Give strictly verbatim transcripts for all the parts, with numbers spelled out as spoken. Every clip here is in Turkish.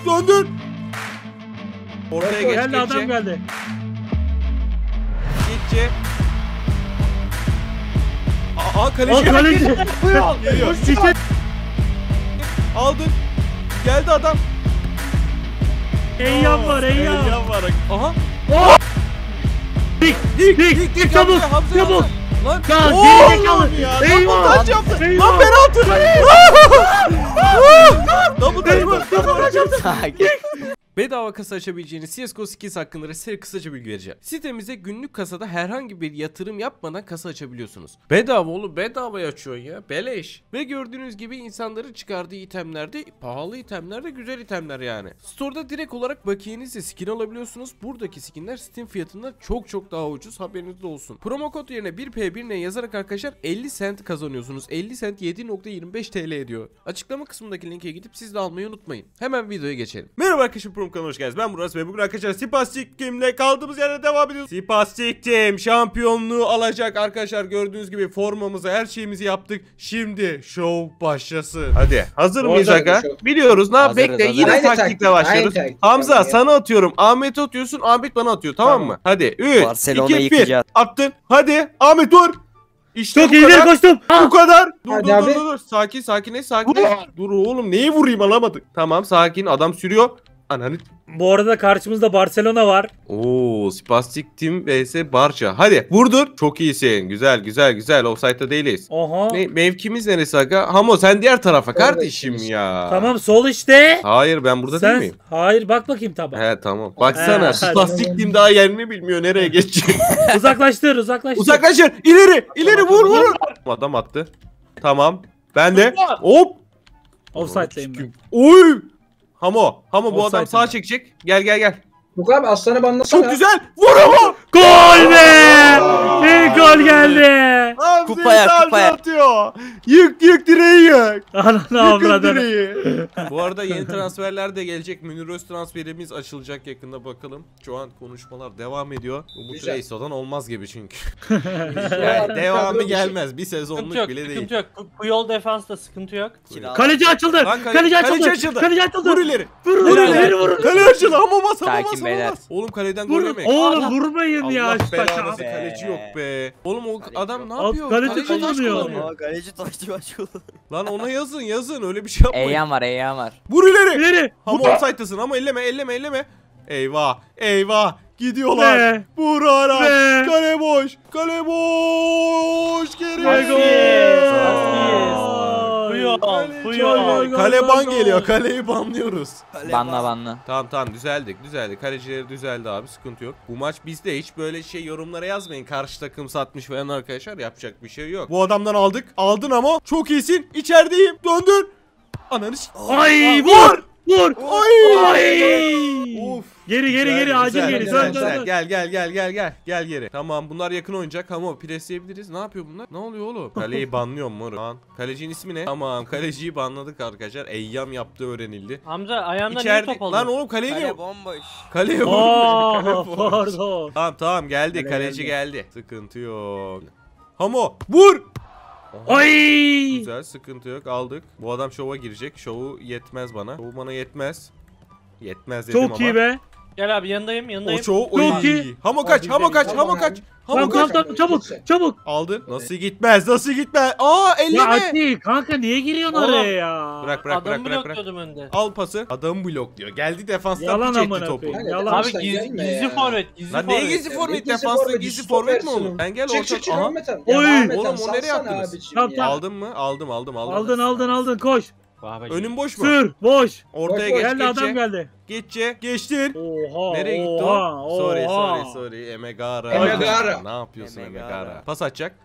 Döndür. Ortaya geç. Geldi adam geldi. Geçce. Aa kaleci. Aa kaleci. Geliyor. Aldın. Geldi adam. Eyyam var eyyam. Eyyam var. Aha. Dik Dik dik dik dik çabuk Hamza, çabuk. Hamza. Lan Ya oğlum gerizekalı. ya. Eyvah. Double touch yaptı. Eyvah. Lan penaltı. Double touch Eyvah. yaptı. Double touch yaptı. Bedava kasa açabileceğiniz C S G O skins hakkında size kısaca bilgi vereceğim. Sitemizde günlük kasada herhangi bir yatırım yapmadan kasa açabiliyorsunuz. Bedava oğlum, bedavaya açıyorsun ya, beleş. Ve gördüğünüz gibi insanların çıkardığı itemlerde pahalı itemler de güzel itemler yani. Store'da direkt olarak bakiyenizle skin alabiliyorsunuz. Buradaki skinler Steam fiyatından çok çok daha ucuz, haberiniz olsun. Promo kod yerine bir P bir N yazarak arkadaşlar elli sent kazanıyorsunuz. elli sent yedi nokta yirmi beş T L ediyor. Açıklama kısmındaki linke gidip siz de almayı unutmayın. Hemen videoya geçelim. Merhaba arkadaşlar, kanalına hoş geldiniz. Ben Murat ve bugün arkadaşlar Spastic Team'le kaldığımız yerde devam ediyoruz. Spastic Team şampiyonluğu alacak arkadaşlar. Gördüğünüz gibi formamızı, her şeyimizi yaptık. Şimdi show başlasın. Hadi hazır mıyız aga? Biliyoruz. Ne yap? Bekle, yine Aynı taktikle taktik, başlıyoruz. aynı taktik. Hamza Tamam ya. sana atıyorum. Ahmet'e atıyorsun. Ahmet bana atıyor. Tamam, Tamam. mı? Hadi üç Barcelona'yı iki bir yıkacağız. attın. Hadi Ahmet dur. İşte Çok bu iyi kadar. ileri koştum. Bu kadar. Dur Hadi dur, abi. dur dur sakin sakin ne sakin. Dur oğlum, neyi vurayım, alamadık. Tamam sakin, adam sürüyor. Ananı. Bu arada karşımızda Barcelona var. Oo, Spastic Team vs Barça. Hadi vurdur. Çok iyisin. Güzel güzel güzel. Offside'da değiliz. Oha. Ne, mevkimiz neresi aga? Hamo sen diğer tarafa Orada kardeşim ikimiz. ya. Tamam sol işte. Hayır, ben burada Sen değil miyim? hayır bak bakayım tabağa. He tamam. Baksana He, Spastic hadi. Team daha yerini bilmiyor, nereye geçecek. Uzaklaştır uzaklaştır. Uzaklaşın. İleri ileri vur vur. Adam attı. Tamam. Ben de. Hop. Offside'dayım ben. Oy. Hamo. Hamo bu adam Offside'im sağa ben. çekecek. Gel gel gel. Yok abi aslanı banlasana. Çok güzel. Vur Hamo. Gol be! İlk gol geldi. Hamza Kupaya, Hamza kupaya. atıyor. Yık yık direği yık. Ananı Yıkın avradını. direği. Bu arada yeni transferler de gelecek. Münir Öz transferimiz açılacak yakında, bakalım. Şu an konuşmalar devam ediyor. Umut Güzel. Reiso'dan olmaz gibi çünkü. Ya, Yani devamı kadro bir şey. gelmez. Bir Sıkıntı sezonluk yok, bile değil. sıkıntı yok. Bu- Puyol defansta sıkıntı yok. Kaleci açıldı. Lan kale- kaleci açıldı. kaleci açıldı. Kaleci açıldı. Vur ileri. Vur Vur vur ileri. vur. Kale açıldı. Ama bas ama Sakin bas ama beyler. bas. Oğlum kaleden gol Vur. yemek. Oğlum vurmayın ya. Allah şu taşa. belanızı, Be. kaleci yok be. Oğlum o Kaleci adam yok. ne Abi, yapıyor? kaleci taş kullanıyor. kullanıyor. Aa, kaleci taşçı başlıyor. Lan ona yazın yazın, öyle bir şey yapmayın. Eyyam var, eyyam var. Vur ileri. İleri. Ama offside'tasın ama elleme elleme elleme. Eyvah eyvah, gidiyorlar. Be. Vurarak. Be. Kale boş. Kale boş. Geri Ve gol. gol. Puyol, Kale- Puyol. Kale Gol, ban gol, geliyor. gol. Kaleyi banlıyoruz. Banla banla. Tamam tamam, düzeldik düzeldik. Kalecileri düzeldi abi, sıkıntı yok. Bu maç bizde, hiç böyle şey yorumlara yazmayın. Karşı takım satmış falan arkadaşlar, yapacak bir şey yok. Bu adamdan aldık. Aldın ama çok iyisin. İçerideyim. Döndür. Ananı s- Ay Vur. vur. Vur. Ay. Ay. Of. Geri geri Güzel, geri acil güzel, geri. güzel, Dön güzel. dön dön. Gel gel gel gel gel. Gel geri. Tamam, bunlar yakın oynayacak ama presleyebiliriz. Ne yapıyor bunlar? Ne oluyor oğlum? Kaleyi banlıyorum moru. Lan kalecinin ismi ne? Tamam, kaleciyi banladık arkadaşlar. Eyyam yaptığı öğrenildi. Hamza ayağımdan niye İçeride top alıyor? lan oğlum, kaleyi niye? Kale bomboş. Kaleye vurdu. Aa Kale vurdu. pardon. Tamam tamam, geldi. Kale Kaleci geldi. geldi. Sıkıntı yok. Hamo vur. Aha. Ay. Güzel, sıkıntı yok, aldık. Bu adam şova girecek. Şovu yetmez bana. Şovu bana yetmez. Yetmez dedim ama. Çok iyi be. Gel abi yanındayım yanındayım. O şov. Çok Oy. iyi. Hamo kaç, Abi, Hamo kaç, tamam Hamo abi. kaç. Hamo Tamam kaç. tamam tamam çabuk çabuk. Aldın. Nasıl gitmez? Nasıl gitmez? Aa, Ya elleme. Ati kanka niye giriyorsun Oğlum. oraya ya? Bırak bırak Adamı bırak bırak. bırak. blokluyordum önde. Al pası. Adamı blokluyor. Geldi defanstan Yalan piç etti amına topu. koyayım. Aynen, Yalan. Abi Defanstan gizli, gelme gizli ya. forvet, gizli Lan neye forvet. gizli Ya, forvet? gizli Defansta forvet, gizli gizli forvet mi stopersin. olur? Ben gel Çık çık orta. çık Aha. Ahmet Han. Oy. Ya Ahmet Oğlum, Han, o nereye salsana attınız? abicim Tamam, ya. tamam. Aldın mı? Aldım aldım aldım. Aldın aldın aldın koş. Önüm boş mu? Sür boş. Ortaya Boş, boş. geç Geldi adam geçe. geldi. Geçe. Geçtin. Oha. Nereye gitti oha, o? Sorry oha. sorry sorry. Emegara. Emegara. Ne yapıyorsun Emegara. Emegara? Pas atacak.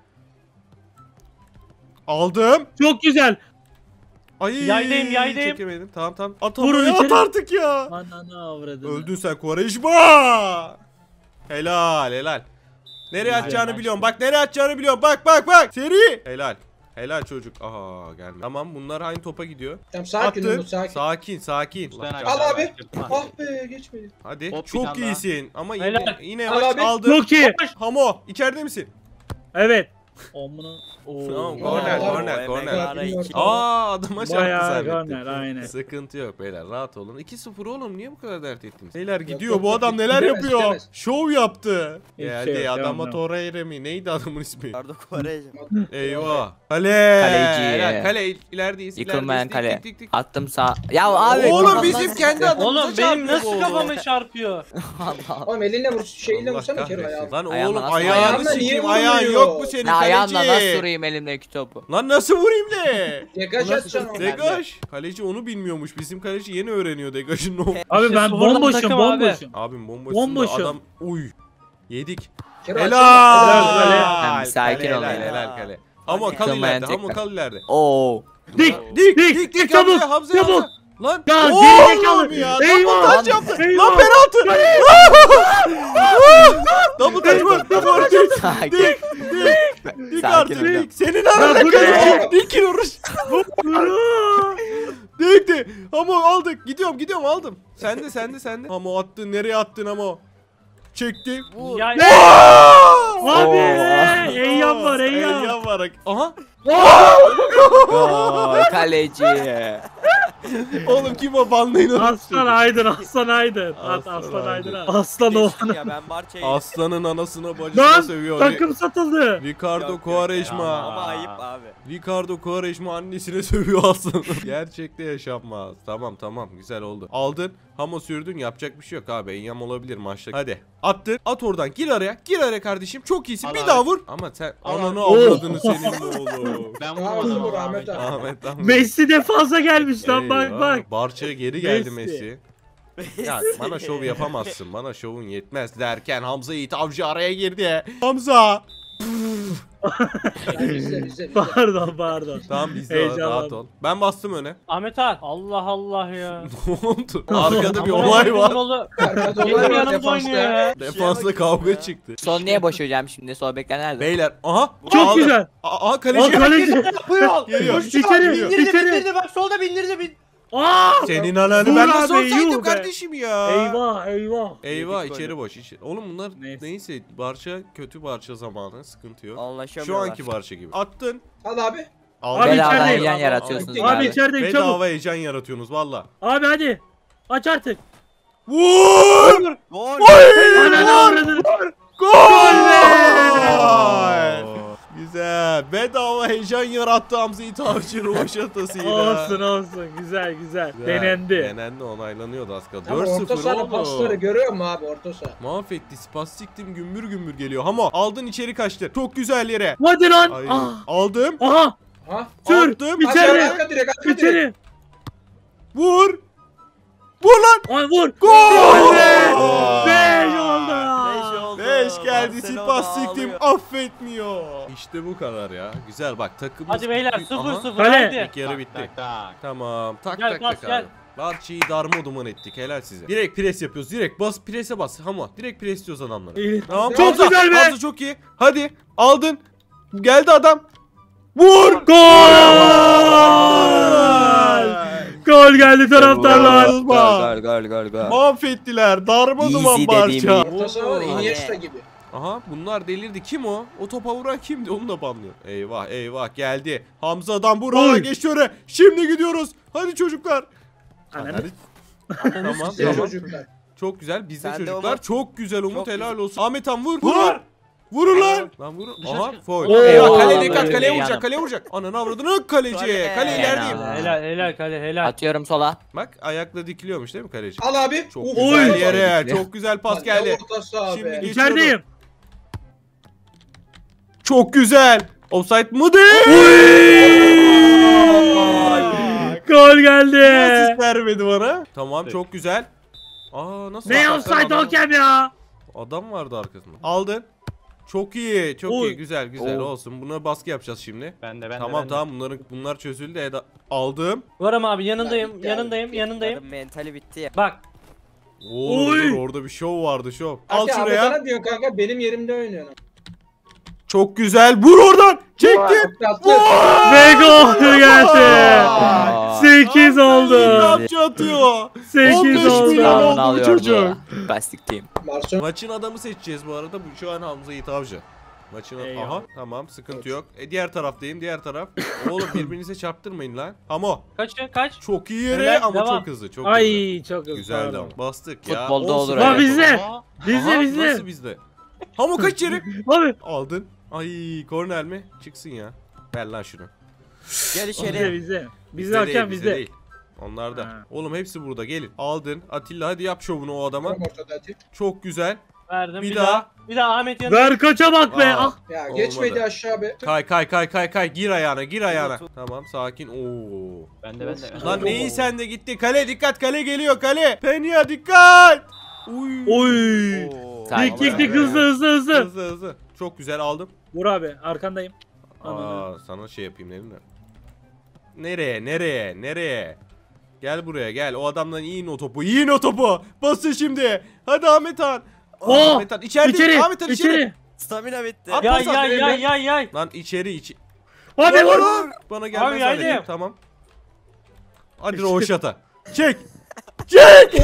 Aldım. Çok güzel. Ay. Yaydayım, yaydayım. Çekemedim. Tamam tamam. At Vurun oraya, at içeri. artık ya. Ananı avradını. Öldün sen Quaresma. Helal helal. Nereye Güzel atacağını maç. biliyorum. Bak nereye atacağını biliyorum. Bak bak bak. Seri. Helal. Helal çocuk. Aha gelme. Tamam, bunlar aynı topa gidiyor. Tamam sakin Attın. Umut sakin. Sakin sakin. Ben Bak, Al abi. Çıkma. Ah be geçmedi. hadi. Hop, bir Çok tane daha. iyisin. Ama yine Helal. yine Al yavaş abi. aldın. Çok iyi. Hamo içeride misin? Evet. Omunu. Tamam, Oo. korner, Aa, korner, o korner. Emre iki. Aa adama çarptı Bayağı zannettim. korner, aynen. Sıkıntı yok beyler, rahat olun. iki sıfır oğlum, niye bu kadar dert ettiniz? Beyler Yok, gidiyor, yok, bu yok, adam neler gidemez, yapıyor? gidemez. Şov yaptı. Hiç Geldi şey yok, adama devam, Torreira mi? Neydi adamın ismi? Ricardo Quaresma. Eyvah. Kale. Kaleci. Helal, kale il- ilerideyiz. Yıkılmayan ilerideyiz. kale. Dik, dik, dik. Attım sağ. Ya abi. Oğlum kafamdan bizim sıktı. kendi adamımıza Oğlum çarpıyor benim nasıl bu. kafama çarpıyor? Allah. Oğlum elinle vur şeyle Allah vursana kere kahretsin. ayağını. Lan Ayağımla oğlum nasıl- ayağını Ayağımla niye sikeyim, vurmuyor? ayağın yok mu senin Ne kaleci? ayağımla nasıl vurayım elimdeki topu? Lan nasıl vurayım de? Degaj atacaksın onu. Degaj. Kaleci onu bilmiyormuş. Bizim kaleci yeni öğreniyor Degaj'ın ne olduğunu. Abi İşte ben sıfırlama bomboşum takım abi. bomboşum. Abim bomboşsun da Bomboşum. adam. Uy. Yedik. Kere Helal. açsana. Helal, Tamam, sakin Kale, ol helal, ya. helal kale. Ama Hani kal yıkılmayan ileride, ama tekrar. kal ileride. Oo. Dik Dik, dik dik, dik, çabuk Hamza, Hamza, çabuk. Hamza. Lan, Ya oğlum gerizekalı. ya, Eyvah. double touch yaptı. Eyvah. Lan penaltı. Double touch mı? Double touch. Sakin. Dik, dik, dik Sakin artık, ol. dik. Senin Ya arada bu ne? kaleci. Dik vuruş. Dik, dik. Ama aldık. Gidiyorum, gidiyorum, aldım. Sende, sende, sende. Ama attın, nereye attın ama? Çekti. Ya Abi Oo. eyyam var eyyam. Eyyam var. Aha. Gol kaleci. Oğlum kim o, banlayın onu. Aslan Aydın Aslan Aydın. At Aslan Aslan Aydın. Aydın. Aslan o. Ya ben Barça'yı. Aslanın anasına bacısına Lan sövüyor. takım satıldı. Ricardo Yok, yok Quaresma. ya. Ama ayıp abi. Ricardo Quaresma annesine sövüyor aslanı. Gerçekte yaşanmaz. Tamam tamam, güzel oldu. Aldın, hamo sürdün, yapacak bir şey yok abi. Eyyam olabilir maçta. Hadi attın, at oradan, gir araya. Gir araya kardeşim, çok iyisin. Al bir abi. daha vur. Ama sen Al ananı abi. avradını senin oğlum. Ben Tamam, vurmadım vur ama Ahmet Ahmet abi. abi. Ahmet lan. Messi defansa gelmiş lan bak Eyvah, bak. Barça'ya geri geldi Messi. Messi. Ya bana şov yapamazsın. Bana şovun yetmez derken Hamza Yiğit Avcı araya girdi. Hamza. Ya bizde bizde bizde. Tamam Pardon pardon. bizde Heyecanlandım. rahat ol. Ben bastım öne. Ahmet abi. Allah Allah ya. Ne oldu? Arkada bir Amına olay koyduğum var. oğlu Arkada olay Benim var yanımda defansta. oynuyor ya. Defansta kavga çıktı. Son niye boş hocam şimdi? Sol bekler nerede? Beyler aha. Çok aldı. güzel. Aa Aa kaleci. kaleci. Buyur. Geliyor. İçeri Bindirdi içeri. bindirdi bak solda bindirdi bin. Aa! Senin ananı Vur ben abi, nasıl olsaydım yuh be. kardeşim ya. Eyvah eyvah. Eyvah, Yedik içeri golü. boş içeri. Oğlum bunlar Neyse. neyse, Barça kötü Barça zamanı, sıkıntı yok. Şu Anlaşamıyorlar. anki Barça gibi. Attın. Al abi. Aldın. Abi Bedava içerideyim. heyecan yaratıyorsunuz Abi Abi abi. içerideyim çabuk. Bedava heyecan yaratıyorsunuz valla. Abi hadi. Aç artık. Vur! Gol. Ananı avradını. Gol! Güzel. Bedava heyecan yarattı Hamza Yiğit Avcı rovaşatasıyla. Olsun olsun güzel güzel. Denendi. Denendi, onaylanıyordu az kaldı. Ama dört orta sıfır saha pasları oldu. görüyor musun abi orta saha? Mahvetti, spastiktim, gümbür gümbür geliyor. Hamo aldın, içeri kaçtı. Çok güzel yere. Hadi lan. Ay, Ah. aldım. Aha. Ha? Sür. Attım. İçeri. Arka direkt arka direkt. İçeri. Vur. Vur lan. Ay vur. Gol! Beş oldu. Beş oldu. Beş geldi, Barcelona spastiktim, ağlıyor. affetmiyor. İşte bu kadar ya. Güzel bak, takımımız. Hadi beyler Aha, sıfır sıfır Kale. hadi. İlk yarı bitti. Tak tak. Tamam. Tak Gel, tak bas, tak gel. abi. Barçayı darma duman ettik. Helal size. Direkt pres yapıyoruz. Direkt bas, prese bas. Hamo. Direkt presliyoruz adamları. İyi. Tamam. Çok Hamza, güzel be. Hamza çok iyi. Hadi. Aldın. Geldi adam. Vur. Gol. Gol geldi taraftarlar. Gol gol gol gol gol. Mahvettiler. Darma Easy duman dediğim Barça. Orta saha var Iniesta gibi. Aha, bunlar delirdi. Kim o? O topa vuran kimdi? Onu da banlıyor. Eyvah eyvah, geldi. Hamza'dan buraya Oy. geçiyor. Şimdi gidiyoruz. Hadi çocuklar. Ananı. Hadi. Tamam Bizde tamam. çocuklar. Çok güzel. Bizde Sen de çocuklar. Umut. Çok güzel Umut, Çok helal güzel. olsun. Ahmet Han vur. Vur! Vurun lan. Lan vurun. Dışarı Aha çık. foul. Oo, Eyvah, kaleye vallahi dikkat. Kaleye öyle vuracak. yani. Kaleye vuracak. Ananı avradını kaleci. Kale. Kale ilerideyim. Helal. Helal helal kale helal. Atıyorum sola. Bak ayakla dikiliyormuş değil mi kaleci? Al abi. Çok Uf, güzel Oy. yere. Çok güzel pas Bak, geldi. Orta saha Şimdi be. geç- İçerideyim. Çok güzel. Offside mı değil? Gol geldi. Asist vermedi bana. Tamam, çok güzel. Aa nasıl? Ne atarsan offside adam- hakem ya? Adam vardı arkasında. Aldın. Çok iyi, çok Oy. iyi. Güzel, güzel Oo. olsun. Buna baskı yapacağız şimdi. Ben de ben de. tamam ben de. tamam, bunların bunlar çözüldü. Eda- Aldım. Varım abi yanındayım Geldik, yanındayım geldik. yanındayım. Bunların mentali bitti ya. Bak Oo, Oy. dur, orada bir şov vardı, şov. Al Al şuraya. Sana diyor kanka benim yerimde oynuyorsun. Çok güzel. Vur oradan. Çektim. Attı. Ve gol geldi. Aa. sekiz oldu. İnatçı atıyor. sekiz on beş oldu. milyon oldu bu alıyor çocuk. bu. Plastik team. Barcelona. Maçın adamı seçeceğiz bu arada. Bu şu an Hamza Yiğit Avcı. Maçın Eyvallah. aha tamam sıkıntı yok. E, diğer taraftayım diğer taraf. Oğlum birbirinize çarptırmayın lan. Hamo. Kaç kaç. Çok iyi yere Helal, ama devam. çok hızlı çok hızlı. Ay çok hızlı. Güzeldi pardon. ama. Bastık ya. Futbolda Olsun. olur Lan öyle. bizde. Aha, Bizde bizde. Nasıl bizde? Hamo kaç yeri? Abi. Aldın. Ay korner mi? Çıksın ya. Ver lan şunu. Gel Bizde içeri. bizde. Bizde değil, hakem bizde. değil. Onlar da. Ha. Oğlum hepsi burada gelin. Aldın. Atilla hadi yap şovunu o adama. Tam ortada atayım. Çok güzel. Verdim Bir bir, daha. daha. Bir daha Ahmet yanında. Ver kaça bak be. Aa. Ah. Ya Olmadı. geçmedi aşağı be. Kay kay kay kay kay gir ayağına gir ayağına. Tamam sakin. Oo. Bende bende. Lan neyi sen de gitti. Kale dikkat kale geliyor kale. Penya dikkat. Uy. Oy. Oo. Dik dik dik hızlı hızlı hızlı. Hızlı hızlı. Çok güzel aldım. Vur abi arkandayım. Anladım. Aa, sana şey yapayım dedim de. Nereye nereye nereye? Gel buraya gel. O adamdan yiyin o topu. Yiyin o topu. Basın şimdi. Hadi Ahmet Han. Oh! Ahmet Han içeride. İçeri. Ahmet Han içeri. içeri. Stamina bitti. At- Yay Pas at yay benimle. yay yay yay. Lan içeri içi. Abi vur. Vur. Bana gelmez Abi, zannettim. haydi. Tamam. Hadi Roşat'a. Çek. Çek.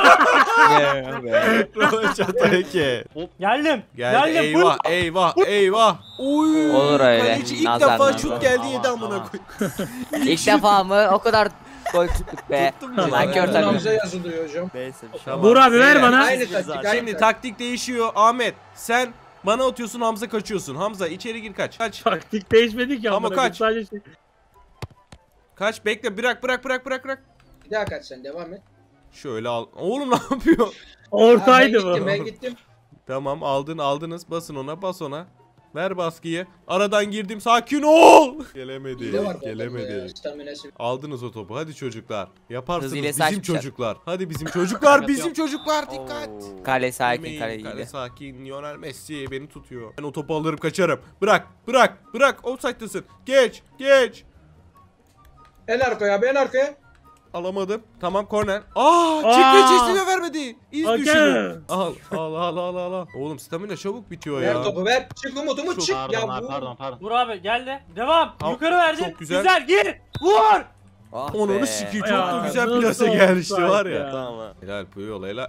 Roşat'a iki. Geldim. Geldi Geldim. eyvah eyvah eyvah. Uy. Olur öyle. Kaleci ilk Nazar, defa nazar. şut geldi yedi amına koy. İlk defa mı? O kadar gol tuttuk be. Tuttum mu? Nankör Tamam. takım. Nabza yazılıyor hocam. Neyse bir şey Tamam. Vur abi ver Beyler, bana. Aynı taktik aynı Şimdi taktik. taktik değişiyor Ahmet. Sen bana atıyorsun Hamza kaçıyorsun. Hamza içeri gir kaç. Kaç. Taktik değişmedi ki. Ama amına koyayım. kaç? Sadece şey. Kaç bekle bırak bırak bırak bırak bırak. Bir daha kaç sen devam et. Şöyle al. Oğlum ne yapıyor? Ortaydı Ha, ben gittim bu. ben gittim. Tamam aldın aldınız basın ona bas ona. Ver baskıyı. Aradan girdim sakin ol. Gelemedi. Hile var bu adamda Gelemedi. ya, staminası. Aldınız o topu. Hadi çocuklar. Yaparsınız Hız hilesi bizim açmışlar. çocuklar. Hadi bizim çocuklar. bizim çocuklar dikkat. Kale sakin Yemeyin, kale kale iyiydi. sakin. Lionel Messi beni tutuyor. Ben o topu alırım kaçarım. Bırak bırak bırak. Offside'dasın. Geç geç. En arkaya abi en arkaya. Alamadım. Tamam korner. Aa, Aa! çıktı çizgine vermedi. İz Hakem. düşümü. Al al al al al al. Oğlum stamina çabuk bitiyor Ver ya. topu ver. Çık Umut Umut Çok- çık. Pardon Ya abi bu. pardon pardon. Vur abi geldi. Devam. Al, Yukarı verdin. çok güzel. Gir. Vur. Ah Onu be. sikiyim. Çok Ya, da güzel nasıl plase gelmişti offside var ya. ya? Tamam. Helal Puyol helal.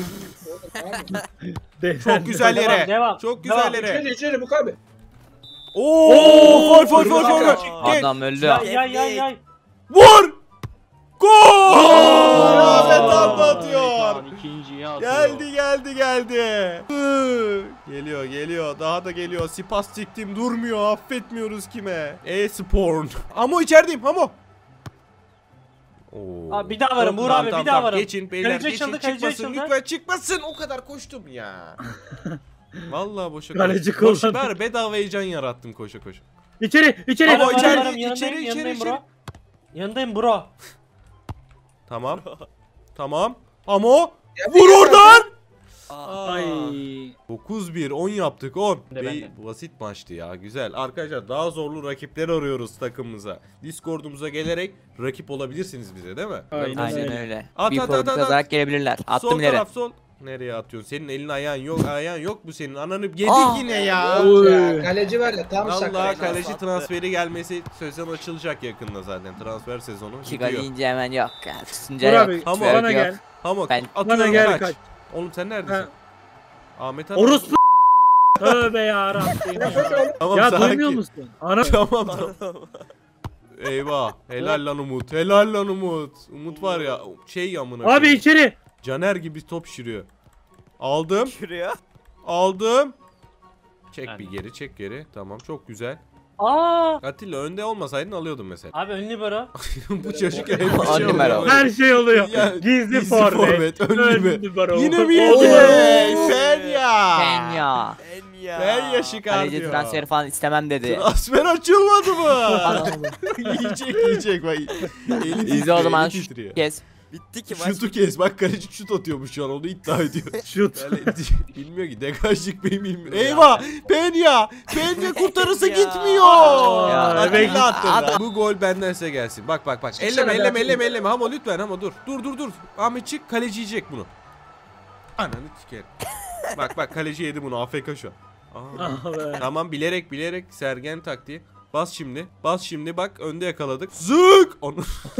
De- Çok güzel Devam, yere. devam, Çok devam. güzel yere. İçeri içeri bu abi. Oo, Oo, fol fol fol fol. Kaç. Geç. Adam öldü. Yay yay yay yay. Vur! Gol! Oo! Ahmet Hamza atıyor. İkinciyi atıyor. Geldi geldi geldi. Hı. Geliyor geliyor daha da geliyor. Sipas çektim durmuyor affetmiyoruz kime. E-Sporn. Hamo içerideyim Hamo. Oo. Abi bir daha varım, Uğur Tamam, abi, bir tamam, daha tamam. varım. Geçin beyler Kaleci geçin açıldı, kaleci çıkmasın açıldı. lütfen çıkmasın o kadar koştum ya. Vallahi boşa Kaleci koştum. Boşa kullandı. ver bedava heyecan yarattım koşa koşa. İçeri içeri. Ama Varım, içeri- varım, varım, içeri, yanındayım, içeri, yanındayım içeri. bro. Yanındayım bro. Tamam. Tamam. Hamo. Ya Vur bir- oradan. Ay. dokuz bir on yaptık on. Ben de, ben Bey, de. basit maçtı ya güzel. Arkadaşlar daha zorlu rakipler arıyoruz takımımıza. Discord'umuza gelerek rakip olabilirsiniz bize değil mi? Aynen, Aynen öyle. öyle. At, Bir at, puan at, at, kazarak at. gelebilirler. Attım sol ileri. taraf sol. Nereye atıyorsun? Senin elin ayağın yok. Ayağın yok bu senin. Ananı yedik Ah! yine ya. Oy. Ya, kaleci var ya tam Allah sakat. kaleci transferi gelmesi sezon açılacak yakında zaten. Transfer sezonu İki gol bitiyor. yiyince hemen yok. Ya, tutunca Vur yok. abi. Ama Bana yok. gel. Ama Ben- atıyorum Bana gel kaç. kaç. Oğlum sen neredesin? Ha. Ahmet Han. Orospu. Tövbe yarabbim ya. Tamam, Ya sakin. duymuyor musun? Ana. Tamam tamam. Eyvah. Helal lan Umut. Helal lan Umut. Umut var ya şey amına. Abi koyayım. içeri. Caner gibi top şişiriyor. Aldım. Şuraya. Aldım. Çek Ben- bir geri, çek geri. Tamam, çok güzel. Aa! Atilla önde olmasaydın alıyordum mesela. Abi ünlü bro. Bu çocuk hep bir On şey numara oluyor. Her şey oluyor. Ya, Gizli, gizli forvet. forvet, ön gibi. Ön libero. Yine mi Oo. yedi? Fenya. Kenya. Fenya şıkar Kaleci diyor. transferi falan istemem dedi. Transfer açılmadı mı? yiyecek yiyecek bak. Eli İzle titriyor, o zaman eli şu titriyor. kez. Bitti ki Şutu kes bak kaleci şut atıyormuş şu an onu iddia ediyor. Şut. Yani, bilmiyor ki degajlık benim bilmiyor. Eyvah! Penya! Penya kurtarısı Ya. gitmiyor! Ya, Atilla attı At- da. Bu gol benden size gelsin. Bak bak bak. Çıksana Elleme be elleme Atilla. elleme elleme. Ama lütfen ama dur. Dur dur dur. Ahmet çık kaleci yiyecek bunu. Ananı sikerim. Bak bak kaleci yedi bunu. A F K şu an. Aa. Ah be. Tamam bilerek bilerek Sergen taktiği. Bas şimdi. Bas şimdi bak önde yakaladık. Zık! Onu.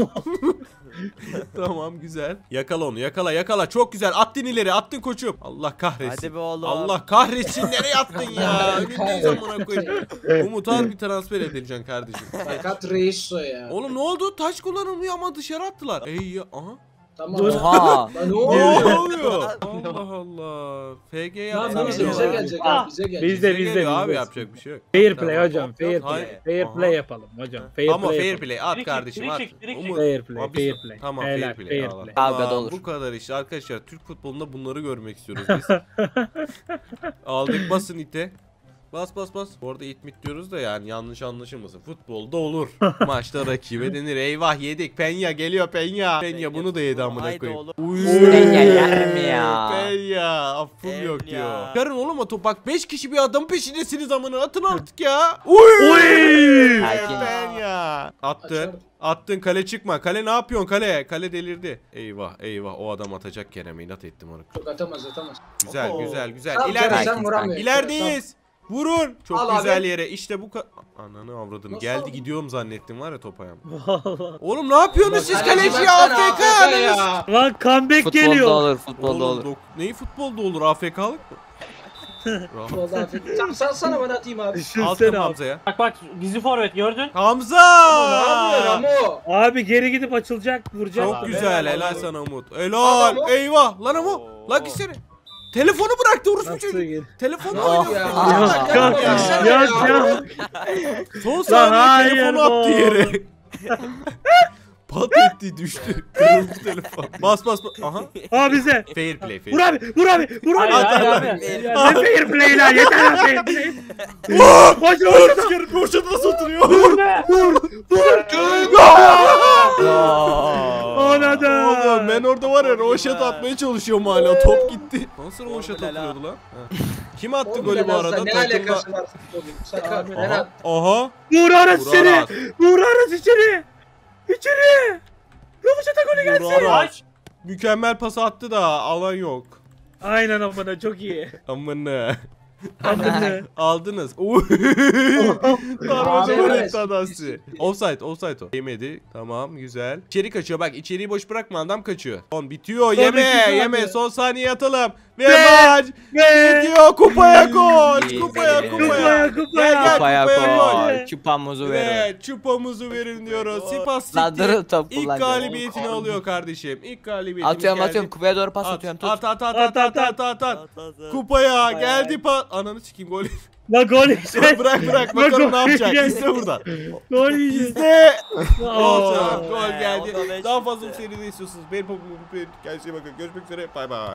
Tamam güzel. Yakala onu yakala yakala. Çok güzel. Attın ileri attın koçum. Allah kahretsin. Hadi be oğlum. Allah kahretsin nereye attın ya? Önündeyiz amına koyayım. Umut al bir transfer edileceksin kardeşim. Fakat reis o ya. Oğlum ne oldu? Taş kullanılmıyor ama dışarı attılar. Ey ya aha. Tamam. Dur. Oha. Lan ne Ne oluyor? oluyor? Allah Allah. F G Lan yapsana. bize, bize gelecek abi bize gelecek. Bizde Bize bizde geliyor abi bizde. yapacak bir şey yok. Fair play Tamam. hocam. Fair Hayır. play. Fair Aha. play yapalım hocam. Fair Ama play fair yapalım. play at Free kardeşim kick, at. free kick, free kick. Umut. Fair play, Abi, fair play. Tamam Helal, fair play. fair Allah. play. Kavga da Tamam, olur. bu kadar işte arkadaşlar. Türk futbolunda bunları görmek istiyoruz biz. Aldık basın ite. Bas bas bas. Bu arada it mit diyoruz da yani yanlış anlaşılmasın. Futbolda olur. Maçta rakibe denir. Eyvah yedik. Penya geliyor Penya. Penya bunu da yedi amına Haydi koyayım. oğlum. Uy. Penya yer mi ya? Penya. Affım yok Penya. diyor. Yarın oğlum o bak beş kişi bir adam peşindesiniz amına. Atın artık ya. Uy. Uy! Sakin. Penya. Attın. Açar. Attın kale çıkma. Kale ne yapıyorsun kale? Kale delirdi. Eyvah eyvah o adam atacak Kerem'e inat ettim onu. Çok atamaz atamaz. Güzel Oo. güzel güzel. Tamam, İleride. sen vuramıyorsun. İlerideyiz. Vurun. Çok Al güzel abi. yere. İşte bu ka- Ananı avradını. Nasıl Geldi aldın? gidiyorum zannettim var ya top ayağıma. Vallahi. Oğlum ne yapıyorsunuz siz Kaleci kaleci ya? baksana, A F K A F K ya. ya. Lan comeback Futbolda geliyor. olur, futbolda Oğlum, olur. dok- neyi futbolda olur? A F K'lık mı? Rahat. Futbolda afiyet. Tamam sen sana bana atayım abi. Attım Düşünsene abi. Hamza'ya. Bak bak gizli forvet gördün. Hamza! Ne yapıyor Ramo? Abi geri gidip açılacak vuracak. Çok Abi, güzel helal helal olsun. sana Umut. Helal. Adam o. Eyvah. Lan ama. Lan gitsene. Telefonu bıraktı orospu Nasıl çocuğu. gel? Telefonu Ne oynuyor. oluyor ya? Aa. Yapma, Yok, yapma, baksana yok, ya. yok. Son saniye hayır telefonu bu. attı yere. Pat etti düştü. Kırıldı telefon. Bas bas bas. Aha. Aa bize. Fair play fair. Vur abi, vur abi, vur abi. Hayır hayır At, abi. Ya ne fair play lan, yeter lan fair play. Koş Vur vur. çıkarıp boşadı nasıl oturuyor? Vur, vur. Ona da. Oğlum ben orada var ya roşet atmaya çalışıyorum hala. Top gitti. Nasıl roşet atıyordu lan? Ha. Kim attı Oğlum golü bu ya, arada? Ne Takımda. alakası var futbolun? Sakar. Aha. Eren. Aha. Vur Aras Vur içeri. Aras. Vur Aras içeri. İçeri. Rovaşata golü Vur gelsin. Aras. Mükemmel pas attı da alan yok. Aynen amına çok iyi. Amına. Amına. Aldınız. Uy. Darmaca Abi, gol evet. etti adası. Offside, offside o. Yemedi. Tamam, güzel. İçeri kaçıyor. Bak içeriği boş bırakma adam kaçıyor. Son bitiyor. Son Yeme, iki saniye. yeme. Son saniye atalım. Ve Ve- maç Ve. bitiyor. Kupaya koş. İyi, Kupaya, iyi. kupaya. Kupaya, Gel kupaya. gel Kupaya kupaya koş. koy. Çupamuzu verin. Ve çupamızı verin diyoruz. Sivas Lan City durun, top ilk kullanacağım. galibiyetini alıyor kardeşim. İlk galibiyetimiz Atıyorum geldi. atıyorum kupaya doğru pas At, atıyorum tut. at, at, at, at, at, at, at, at. Kupaya geldi pa... Ananı sikeyim gol. La gol yiyeceğiz. bırak bırak Bak, bakalım ne gol yapacak. yiyeceğiz. İzle buradan. Gol yiyeceğiz. İzle. Oo. Olsun. Gol Ee, geldi. o da beş Daha bitti. fazla seride istiyorsunuz. Benim popülerimi kendinize iyi bakın. Görüşmek üzere. Bay bay.